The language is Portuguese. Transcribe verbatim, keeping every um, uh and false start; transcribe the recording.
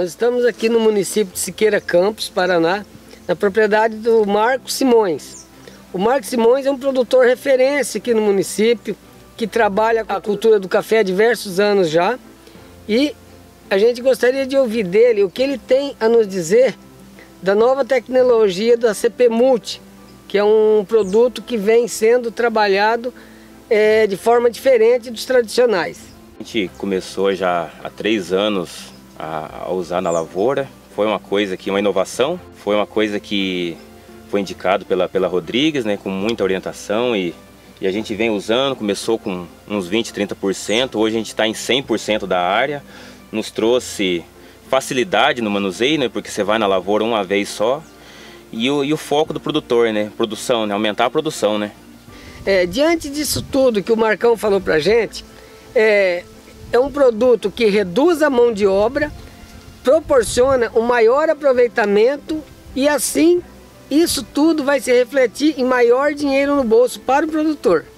nós estamos aqui no município de Siqueira Campos, Paraná, na propriedade do Marcos Simões. O Marcos Simões é um produtor referência aqui no município, que trabalha com a cultura do café há diversos anos já. E a gente gostaria de ouvir dele o que ele tem a nos dizer da nova tecnologia da C P Multi, que é um produto que vem sendo trabalhado é, de forma diferente dos tradicionais. A gente começou já há três anos a, a usar na lavoura. Foi uma coisa que, uma inovação, foi uma coisa que foi indicado pela, pela Rodrigues, né, com muita orientação e, e a gente vem usando, começou com uns vinte, trinta por cento, hoje a gente está em cem por cento da área, nos trouxe facilidade no manuseio, né, porque você vai na lavoura uma vez só, e o, e o foco do produtor, né, produção, né, aumentar a produção, né. É, diante disso tudo que o Marcão falou pra gente, é, é um produto que reduz a mão de obra, proporciona um maior aproveitamento e assim isso tudo vai se refletir em maior dinheiro no bolso para o produtor.